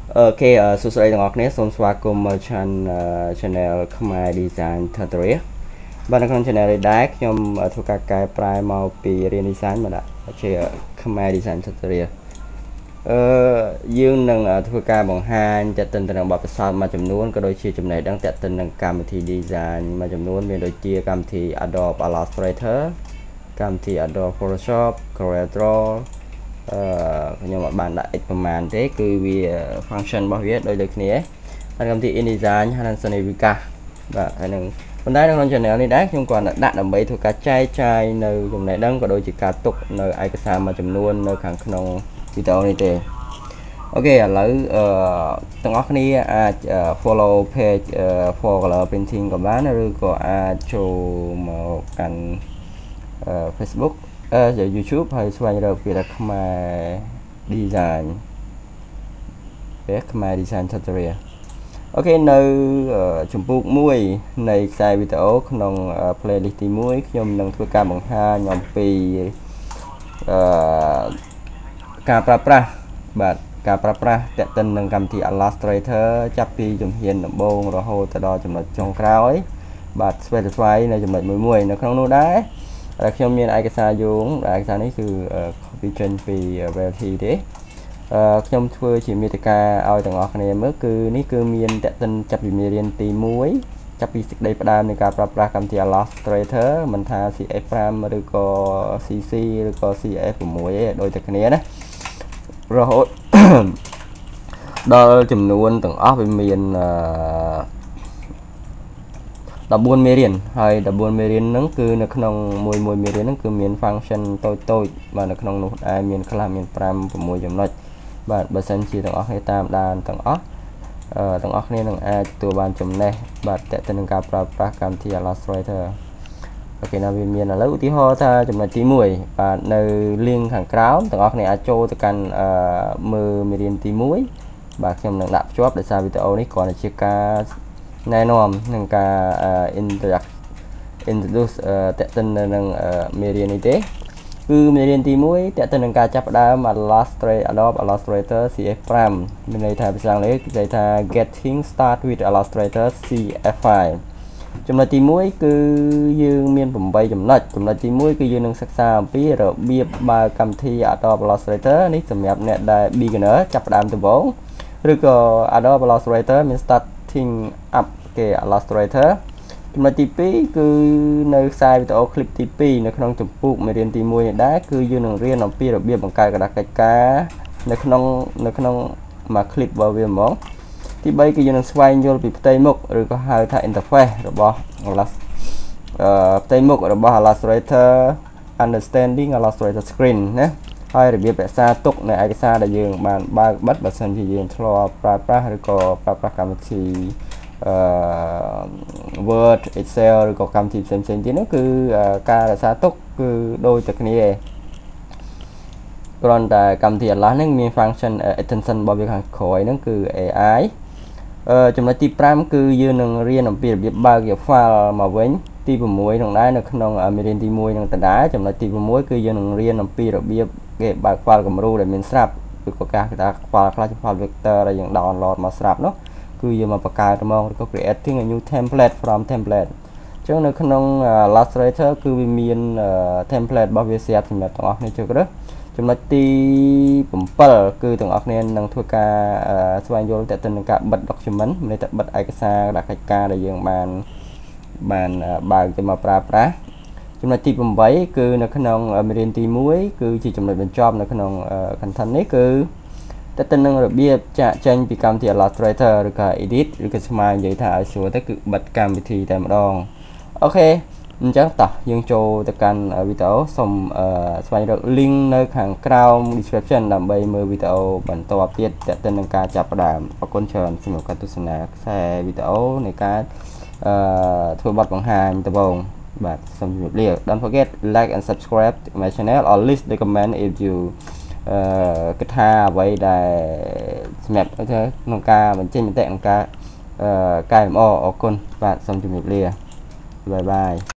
Ok, số sợi ngọc nét son xoa cùng channel Khmer Design Tutorial. Bạn đang channel này đá nhom thuộc các cái prime màu pi riêng design mà đã chơi Khmer Design Tutorial. Dương nâng thuộc các bằng hai chặt tình tình bọc sao mà chấm nuôn có đôi chia chấm này đang chặt tình nâng cam thì design mà chấm nuôn bên đôi chia cam thì Adobe Illustrator, cam thì Adobe Photoshop, CorelDRAW nhưng mà bạn đã phần màn thế cứ vì function bảo viết đôi được nhé anh công ty InDesign hay là Sonivika và hay là phần đáy đang channel này đá nhưng còn đã làm mấy thuộc cả chai nơi dùng này đang có đôi chỉ cả tục nơi ai cái sao mà chấm luôn nơi kháng không video này thế ok lấy tầng óc này follow page for color printing của bạn rồi có cho một căn Facebook rồi YouTube hay xoay được vì là Khmer Design Khmer Design Tutorial ok nơi chụp bút mũi này sai videoក្នុង playlist ទី1ខ្ញុំនឹងធ្វើការបង្ហាញអំពីការប្រើប្រាស់បាទការប្រើប្រាស់តេតិននឹងកម្មវិធី Illustrator ចាប់ពីជំហានដំបូងរហូតដល់ចំណុចចុងក្រោយបាទ specify នៅចំណុចមួយនៅក្នុងនោះដែរខ្ញុំមានឯកសារយោងឯកសារនេះគឺ copy ចេញពី Reality ទេខ្ញុំធ្វើជាមេតិកាឲ្យទាំងអស់គ្នាមើលគឺនេះគឺមានតេតិនចាប់ពីមេរៀនទី1ចាប់ពីសេចក្តីផ្ដើមនៃការប្រើប្រាស់កម្មវិធី Illustrator មិនថា CS5 ឬក៏ CC ឬក៏ CS6 ទេដូចតែគ្នាណារហូតដល់ចំនួនទាំងអស់វាមាន14មេរៀនហើយ14មេរៀនហ្នឹងគឺនៅក្នុងមួយមេរៀនហ្នឹងគឺមាន function តូចបាទនៅក្នុងនោះដែរមានខ្លះមាន5 6ចំណុចបាទបើសិនជាទាំងអស់គ្នាតាមដានទាំងអស់គ្នានឹងអាចទទួលបានចំណេះបាទតេតិននឹងការប្រើប្រាស់កម្មវិធី Illustrator អូខេណាវាមានឥឡូវឧទាហរណ៍ថាចំណុចទី1បាទនៅ link ខាងក្រោមទាំងអស់គ្នាអាចចូលទៅកាន់មើលមេរៀនទី1បាទខ្ញុំនឹងដាក់ភ្ជាប់ដោយសារវីដេអូនេះគ្រាន់តែជាការណែនាំនឹងការ introduce តេតិននឹងមេរៀននេះទេគឺមេរៀនទី1តេតិននឹងការចាប់ផ្ដើម Adobe Illustrator CS5 មានន័យថាភាសាអង់គ្លេសគេថា Getting Started with Illustrator CS5 ចំណុចទី1គឺយើងមាន8ចំណុចទី1គឺយើងនឹងសិក្សាអំពីរបៀបបើកកម្មវិធី Adobe Illustrator នេះសម្រាប់អ្នកដែល beginner ចាប់ផ្ដើមដំបូងឬក៏ Adobe Illustrator មាន starting up គេ Illustrator ចំណុចទី2គឺនៅខ្សែវីដេអូ clip ទី2នៅក្នុងចម្ពោះមេរៀនទី1នេះដែរគឺយើងនឹងរៀនអំពីរបៀបបង្កើតក្រដាសកិច្ចការនៅក្នុងមួយ clip របស់វាហ្មងទី3គឺយើងនឹងស្វែងយល់ពីផ្ទៃមុខឬក៏ហៅថា interface របស់ផ្ទៃមុខរបស់ Illustrator understanding Illustrator screen ណាហើយរបៀបរក្សាទុកនៅឯកសារដែលយើងបានបើកបិទបើសិនជាយើងធ្លាប់ប្រើប្រាស់ឬក៏ប្រើប្រាស់កម្មវិធី Word Excel ឬក៏កម្មវិធីផ្សេងទៀតនោះគឺការរក្សាទុកគឺដូចតែគ្នាឯងគ្រាន់តែកម្មវិធី Atlas ហ្នឹងមាន function extension របស់វាខាងក្រោយហ្នឹងគឺ AI ចំណុចទី5គឺយើងនឹងរៀនអំពីរបៀបបើកយក file មកវិញទី6នឹងដែរនៅក្នុងមេរៀនទី1នឹងដដែលចំណុចទី6គឺយើងនឹងរៀនអំពីរបៀបគេបើក file គំរូដែលមានស្រាប់ឬក៏ការគេថា file ខ្លះជា file vector ដែលយើង download មកស្រាប់នោះគឺយើងមកបង្កើតហ្មងឬក៏ creating a new template from template អញ្ចឹងនៅក្នុង Illustrator គឺវាមាន template របស់វាស្រាប់សម្រាប់ទាំងអស់គ្នាចូលរើសចំណុចទី7គឺទាំងអស់គ្នានឹងធ្វើការស្វែងយល់តេតិននឹងការបិទ document មានតែបិទឯកសារដាក់កិច្ចការដែលយើងបានបើកទៅមកប្រើប្រាស់ចំណុចទី8គឺនៅក្នុងមេរៀនទី1គឺជាចំណុចបញ្ចប់នៅក្នុង content នេះគឺតេតិននឹងរបៀបចាក់ចេញពីកម្មវិធី Illustrator ឬក៏ edit ឬក៏ស្មើនិយាយថាឲ្យស្រួលទៅគឺបិទកម្មវិធីតែម្ដងអូខេអញ្ចឹងតោះយើងចូលទៅកាន់វីដេអូសូមស្វែងរក link នៅខាងក្រោម description ដើម្បីមើលវីដេអូបន្តទៀតតេតិននឹងការចាប់ផ្ដើមអរគុណច្រើនសម្រាប់ការទស្សនាខ្សែវីដេអូនៃការធ្វើបទបង្ហាញដំបូងបាទសូមជម្រាបលា Don't forget like and subscribe to my channel or leave the comment if you គិតថាអ្វីដែលសម្រាប់ក្នុងការបញ្ចេញមតិក្នុងការកែលម្អអរគុណបាទសូមជម្រាបលាបាយបាយ